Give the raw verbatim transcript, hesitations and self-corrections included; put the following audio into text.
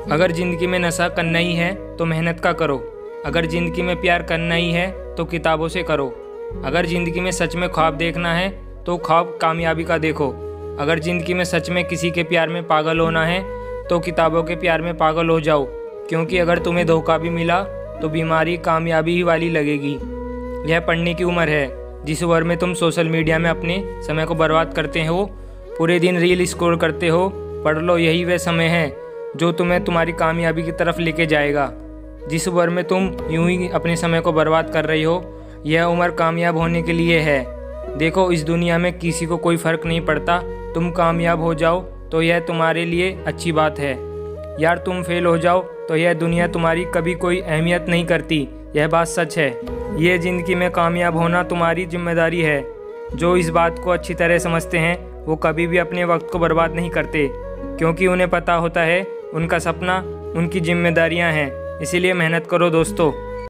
अगर ज़िंदगी में नशा करना ही है तो मेहनत का करो। अगर ज़िंदगी में प्यार करना ही है तो किताबों से करो। अगर ज़िंदगी में सच में ख्वाब देखना है तो ख्वाब कामयाबी का देखो। अगर ज़िंदगी में सच में किसी के प्यार में पागल होना है तो किताबों के प्यार में पागल हो जाओ, क्योंकि अगर तुम्हें धोखा भी मिला तो बीमारी कामयाबी ही वाली लगेगी। यह पढ़ने की उम्र है जिस उम्र में तुम सोशल मीडिया में अपने समय को बर्बाद करते हो, पूरे दिन रील स्क्रॉल करते हो। पढ़ लो, यही वह समय है जो तुम्हें तुम्हारी कामयाबी की तरफ लेके जाएगा। जिस उम्र में तुम यूं ही अपने समय को बर्बाद कर रही हो, यह उम्र कामयाब होने के लिए है। देखो, इस दुनिया में किसी को कोई फ़र्क नहीं पड़ता। तुम कामयाब हो जाओ तो यह तुम्हारे लिए अच्छी बात है यार, तुम फेल हो जाओ तो यह दुनिया तुम्हारी कभी कोई अहमियत नहीं करती। यह बात सच है। यह ज़िंदगी में कामयाब होना तुम्हारी जिम्मेदारी है। जो इस बात को अच्छी तरह समझते हैं वो कभी भी अपने वक्त को बर्बाद नहीं करते, क्योंकि उन्हें पता होता है उनका सपना उनकी जिम्मेदारियां हैं। इसीलिए मेहनत करो दोस्तों।